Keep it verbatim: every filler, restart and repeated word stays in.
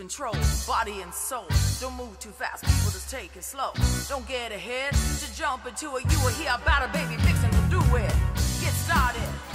control, body and soul. Don't move too fast, people, just take it slow. Don't get ahead, to jump into it. You will hear about a baby fixing to do it. Get started.